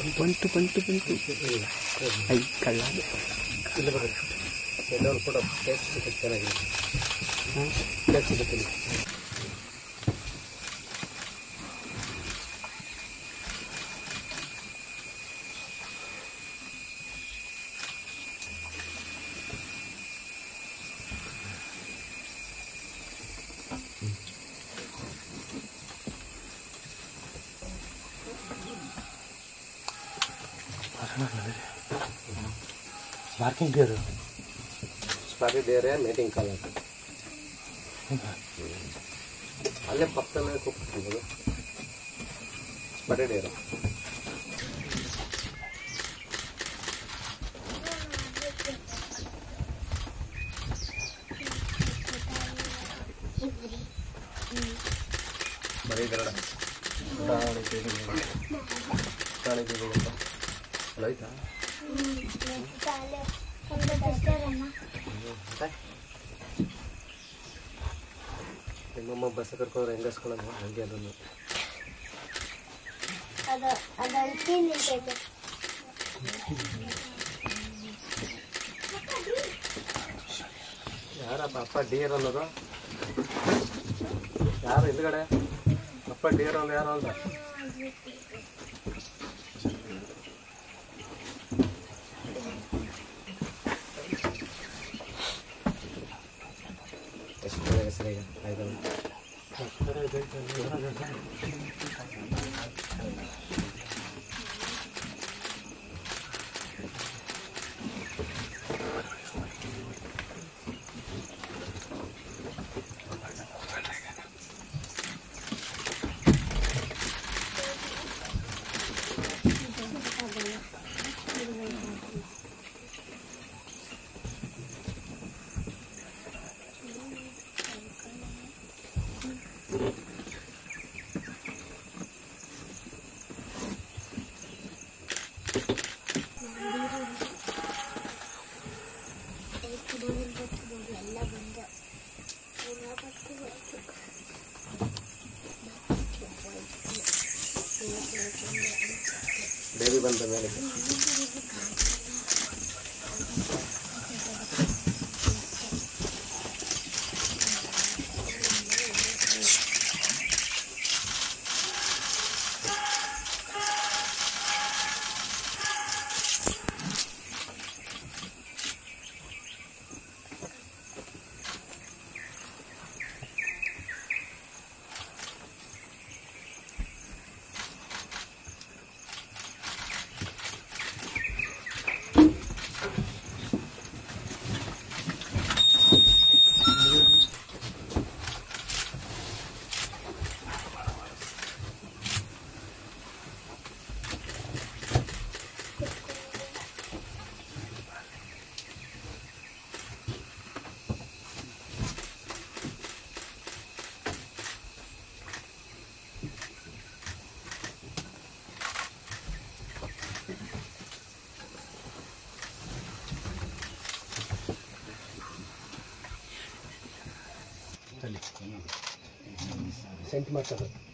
ಬಂತು ಐ ಕಳ್ಳ ಇಲ್ಲ ಬರೋದು ಎಲ್ಲರೂ ಕೂಡ ಟೇಸ್ಟ್ ಸಿಗುತ್ತೆ ಚೆನ್ನಾಗಿದೆ ಟೇಸ್ಟ್ ಸಿಗುತ್ತೆ ಮಾರ್ಕಿಂಗ್ ಡೇರು ಸ್ಪಾಟಿ ಡೇರೆ ಮೀಟಿಂಗ್ ಕಾಲ ಅಲ್ಲೇ ಪಕ್ಕದಲ್ಲೇ ಕೂತ್ಕೊಳ್ಬೋದು ಸ್ಪಾಟಿ ಡೇರು ಬರೀ ಕನ್ನಡ ಅಲ್ಲ ಆಯ್ತಾ ನಿಮ್ಮಮ್ಮ ಬಸ್ ಕರ್ಕೊಂಡ್ರೆ ಹೆಂಗಸ್ಕೊಳ್ಳೋದು ಹಂಗೆ ಅದನ್ನು ಯಾರಪ್ಪ ಅಪ್ಪ ಡೀರ್ ಅನ್ನೋದು ಯಾರು ಹಿಂದ್ಗಡೆ ಅಪ್ಪ ಡೀರ್ ಅನ್ನೋದು ಯಾರು ಅಂತ ಹೆಸರಿಗೆ ಆಯ್ತು ಬೇಬಿ ಬಂದ ಮೇಲೆ ಸೆಂಟ್ ಮಾಡ್ತಾರೆ